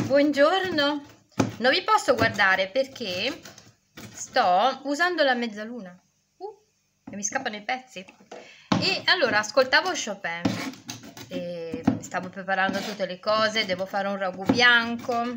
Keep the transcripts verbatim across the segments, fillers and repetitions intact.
Buongiorno, non vi posso guardare perché sto usando la mezzaluna uh, e mi scappano i pezzi. E allora ascoltavo Chopin e stavo preparando tutte le cose, devo fare un ragù bianco,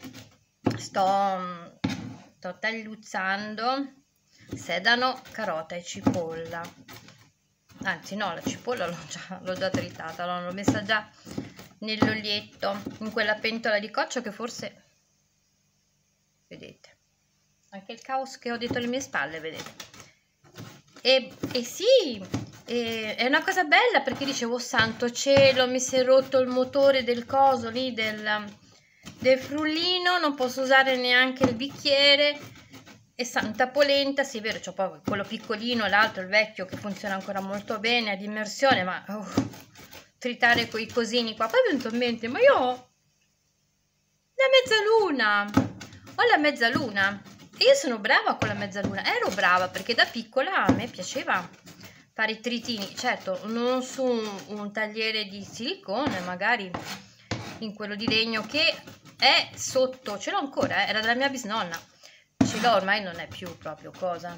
sto, sto tagliuzzando sedano, carota e cipolla. Anzi no, la cipolla l'ho già, l'ho già tritata, l'ho messa già nell'olietto, in quella pentola di coccio che forse, vedete, anche il caos che ho dietro le mie spalle, vedete. E, e sì, e, è una cosa bella perché dicevo, oh, santo cielo, mi si è rotto il motore del coso lì, del, del frullino, non posso usare neanche il bicchiere. E santa polenta, sì, è vero, c'ho poi quello piccolino, l'altro, il vecchio, che funziona ancora molto bene, ad immersione, ma oh, tritare quei cosini qua. Poi è venuto in mente, ma io ho la mezzaluna, ho la mezzaluna, e io sono brava con la mezzaluna, ero brava, perché da piccola a me piaceva fare i tritini, certo, non su un, un tagliere di silicone, magari in quello di legno, che è sotto, ce l'ho ancora, eh, era della mia bisnonna. Ce l'ho, ormai non è più proprio cosa,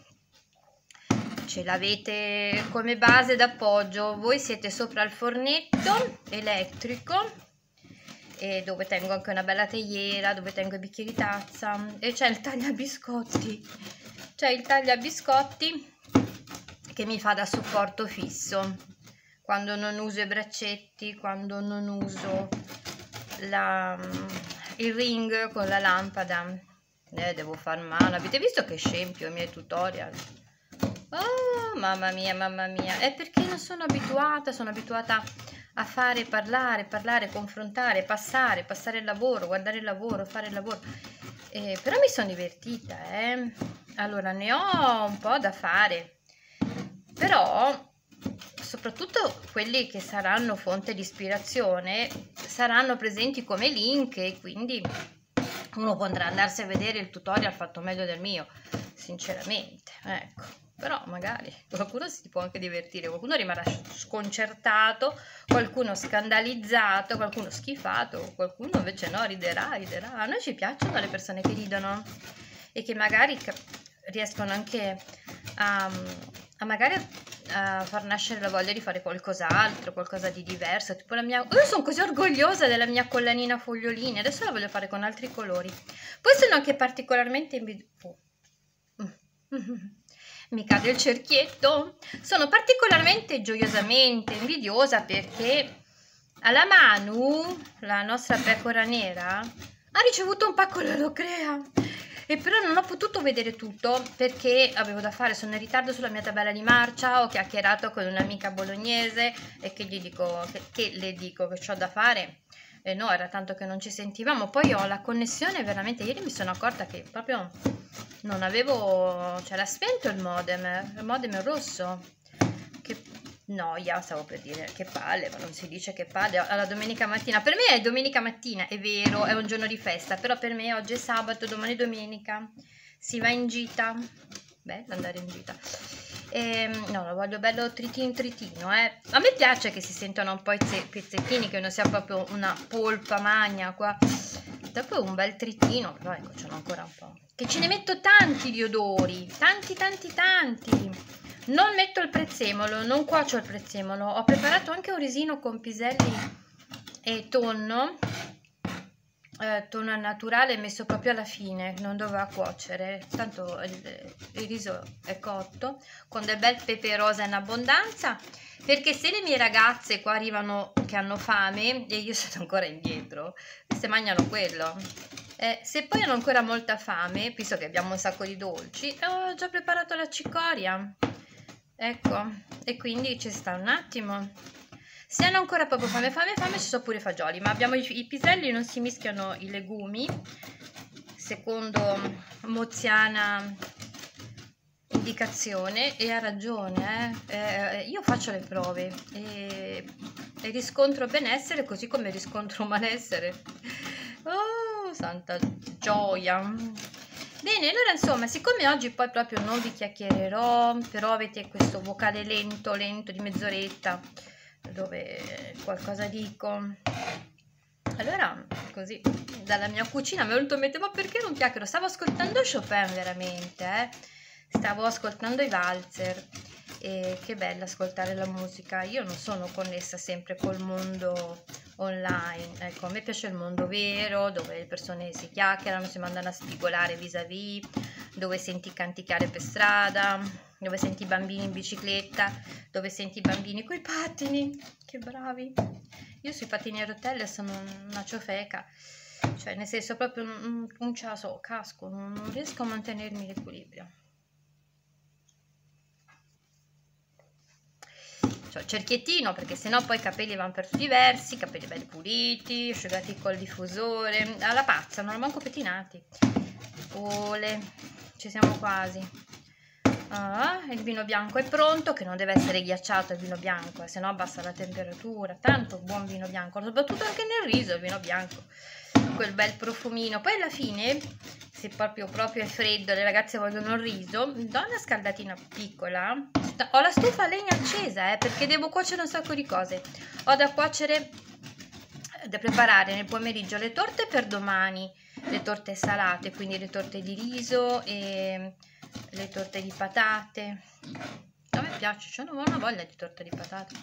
ce l'avete come base d'appoggio. Voi siete sopra il fornetto elettrico, e dove tengo anche una bella teiera, dove tengo i bicchieri tazza, e c'è il tagliabiscotti, c'è il tagliabiscotti che mi fa da supporto fisso quando non uso i braccetti, quando non uso la, il ring con la lampada. Eh, devo far male. Avete visto che scempio i miei tutorial? Oh, mamma mia, mamma mia. È perché non sono abituata, sono abituata a fare, parlare, parlare, confrontare, passare, passare il lavoro, guardare il lavoro, fare il lavoro. Eh, però mi sono divertita, eh. Allora, ne ho un po' da fare. Però, soprattutto quelli che saranno fonte di ispirazione, saranno presenti come link, e quindi uno potrà andarsi a vedere il tutorial fatto meglio del mio, sinceramente, ecco. Però magari qualcuno si può anche divertire, qualcuno rimarrà sconcertato, qualcuno scandalizzato, qualcuno schifato, qualcuno invece no, riderà, riderà. A noi ci piacciono le persone che ridono e che magari riescono anche a, a magari a far nascere la voglia di fare qualcos'altro, qualcosa di diverso. Tipo la mia, io sono così orgogliosa della mia collanina a fogliolini, adesso la voglio fare con altri colori. Poi sono anche particolarmente invidiosa, mi cade il cerchietto, sono particolarmente gioiosamente invidiosa perché alla Manu, la nostra pecora nera, ha ricevuto un pacco della Locrea. E però non ho potuto vedere tutto perché avevo da fare, sono in ritardo sulla mia tabella di marcia, ho chiacchierato con un'amica bolognese e che gli dico, che, che le dico che ho da fare. E no, era tanto che non ci sentivamo. Poi ho la connessione, veramente, ieri mi sono accorta che proprio non avevo, cioè era spento il modem, il modem rosso. Che noia, stavo per dire, che palle, ma non si dice che palle. Alla domenica mattina, per me è domenica mattina, è vero, è un giorno di festa, però per me oggi è sabato, domani è domenica, si va in gita, bello andare in gita. E, no, lo voglio bello tritino tritino, eh. A me piace che si sentono un po' i pezzettini, che non sia proprio una polpa magna qua. Dopo un bel tritino, però ecco, ce n'ho ancora un po'. Che ce ne metto tanti di odori, tanti tanti tanti. Non metto il prezzemolo, non cuocio il prezzemolo. Ho preparato anche un risino con piselli e tonno, eh, tonno naturale messo proprio alla fine, non doveva cuocere, tanto il, il riso è cotto, con del bel pepe rosa in abbondanza, perché se le mie ragazze qua arrivano che hanno fame e io sono ancora indietro, se mangiano quello. Eh, se poi hanno ancora molta fame, visto che abbiamo un sacco di dolci, ho già preparato la cicoria. Ecco, e quindi ci sta un attimo. Se hanno ancora proprio fame, fame, fame, ci sono pure i fagioli, ma abbiamo i, i piselli, non si mischiano i legumi, secondo Moziana indicazione, e ha ragione, eh? Eh, io faccio le prove e, e riscontro benessere così come riscontro malessere. Oh, santa gioia! Bene, allora insomma, siccome oggi poi proprio non vi chiacchiererò, però avete questo vocale lento, lento di mezz'oretta, dove qualcosa dico, Allora, così, dalla mia cucina mi è venuto in mente, ma perché non chiacchiero? Stavo ascoltando Chopin veramente, eh? Stavo ascoltando i valzer, e che bello ascoltare la musica. Io non sono connessa sempre col mondo online, ecco, a me piace il mondo vero, dove le persone si chiacchierano, si mandano a spigolare vis-à-vis, dove senti canticchiare per strada, dove senti i bambini in bicicletta, dove senti i bambini coi pattini, che bravi. Io sui pattini a rotelle sono una ciofeca, cioè nel senso proprio un, un ciaso, casco, non, non riesco a mantenermi l'equilibrio. Cioè, cerchiettino, perché sennò poi i capelli vanno per tutti i versi, capelli belli puliti, asciugati col diffusore, alla pazza, non manco pettinati. Ole, ci siamo quasi. Ah, il vino bianco è pronto, che non deve essere ghiacciato il vino bianco, eh, se no abbassa la temperatura. Tanto buon vino bianco, soprattutto anche nel riso il vino bianco, quel bel profumino. Poi alla fine, se proprio proprio è freddo, le ragazze vogliono il riso, do una scaldatina piccola. Ho la stufa a legna accesa, eh, perché devo cuocere un sacco di cose. Ho da cuocere, da preparare nel pomeriggio le torte per domani, le torte salate, quindi le torte di riso e le torte di patate. A me piace, c'ho una voglia di torta di patate.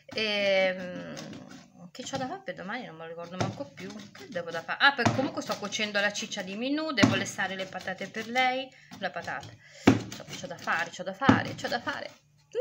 E, che c'ho da fare per domani non me lo ricordo manco più. Che devo da fare? Ah, perché comunque sto cuocendo la ciccia di Minù, devo lessare le patate per lei, la patata. C'ho da fare, c'ho da fare, c'ho da fare.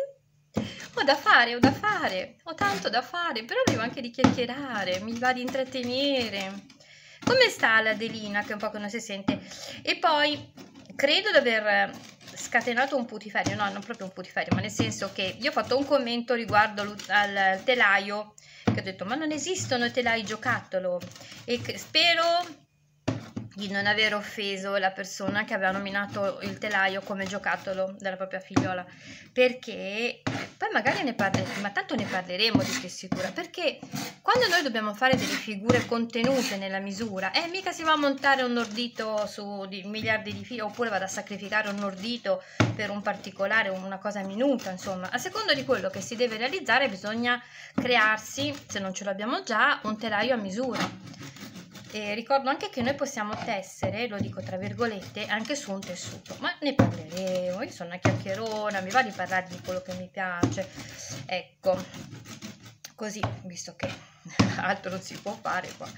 Ho da fare, ho da fare, ho tanto da fare, però devo anche di chiacchierare, mi va di intrattenere. Come sta l'Adelina, che un po' che non si sente? E poi credo di aver scatenato un putiferio, no, non proprio un putiferio, ma nel senso che io ho fatto un commento riguardo al telaio, che ho detto, ma non esistono telai giocattolo, e spero di non aver offeso la persona che aveva nominato il telaio come giocattolo della propria figliola, perché poi magari ne parleremo, ma tanto ne parleremo di che sicura, perché quando noi dobbiamo fare delle figure contenute nella misura, eh mica si va a montare un ordito su di miliardi di fili, oppure vado a sacrificare un ordito per un particolare, una cosa minuta, insomma, a seconda di quello che si deve realizzare bisogna crearsi, se non ce l'abbiamo già, un telaio a misura. E ricordo anche che noi possiamo tessere, lo dico tra virgolette, anche su un tessuto, ma ne parleremo. Io sono una chiacchierona, mi va di parlare di quello che mi piace, ecco, così, visto che altro non si può fare qua.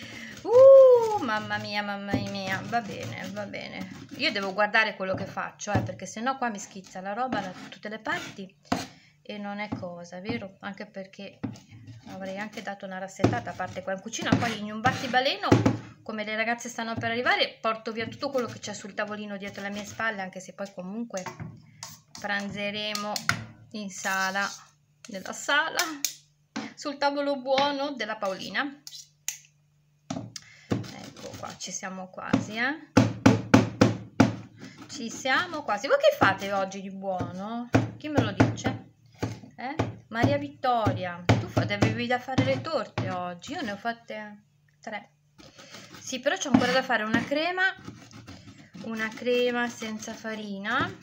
Uh, mamma mia, mamma mia, va bene, va bene. Io devo guardare quello che faccio, eh, perché sennò qua mi schizza la roba da tutte le parti e non è cosa, vero? Anche perché avrei anche dato una rassettata, a parte qua in cucina. Poi in un battibaleno, come le ragazze stanno per arrivare, porto via tutto quello che c'è sul tavolino dietro le mie spalle, anche se poi comunque pranzeremo in sala, nella sala, sul tavolo buono della Paolina. Ecco qua, ci siamo quasi, eh? Ci siamo quasi. Voi che fate oggi di buono? Chi me lo dice? Eh? Maria Vittoria, tu avevi da fare le torte oggi, io ne ho fatte tre. Sì, però c'ho ancora da fare una crema, una crema senza farina,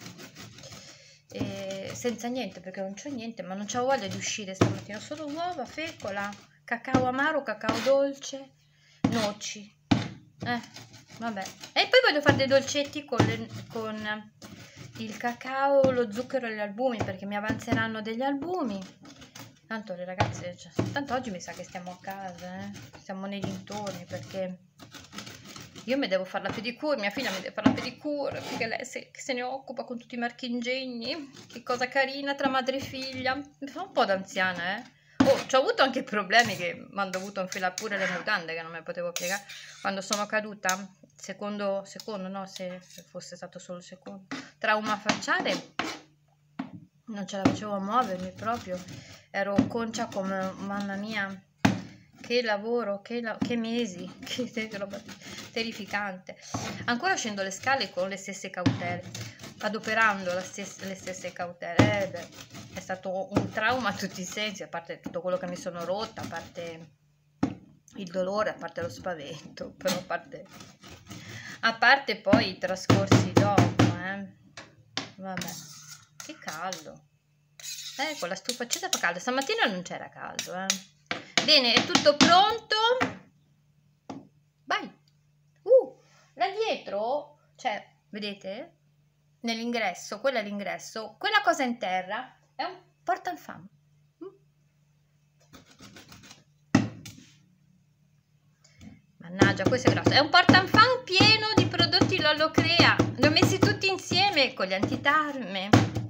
e senza niente, perché non c'ho niente, ma non c'ho voglia di uscire stamattina, solo uova, fecola, cacao amaro, cacao dolce, noci. Eh, vabbè. E poi voglio fare dei dolcetti con, le, con il cacao, lo zucchero e gli albumi, perché mi avanzeranno degli albumi. Tanto le ragazze, cioè, tanto oggi mi sa che stiamo a casa, eh? Stiamo nei dintorni, perché io mi devo fare la pedicure, mia figlia mi deve fare la pedicure, perché lei se, se ne occupa con tutti i marchingegni. Che cosa carina tra madre e figlia. Mi fa un po' d'anziana, eh. Oh, ci ho avuto anche problemi che mi hanno dovuto infilare pure le mutande, che non me le potevo piegare. Quando sono caduta, secondo, secondo no, se, se fosse stato solo il secondo, trauma facciale, non ce la facevo a muovermi proprio. Ero concia come, mamma mia, che lavoro, che, la, che mesi, che roba terrificante. Ancora scendo le scale con le stesse cautele, adoperando la stessa, le stesse cautele. Eh, beh, è stato un trauma a tutti i sensi, a parte tutto quello che mi sono rotta, a parte il dolore, a parte lo spavento, però a parte, a parte poi i trascorsi dopo, eh. Vabbè, che caldo. Eh, con la stufa accesa fa caldo. Stamattina non c'era caldo, eh. Bene, è tutto pronto. dietro, cioè, vedete? Nell'ingresso, quello è l'ingresso, quella cosa in terra è un portainfam. Mannaggia, questo è grosso. È un portainfam pieno di prodotti Lollocrea. Li ho messi tutti insieme con gli antitarme.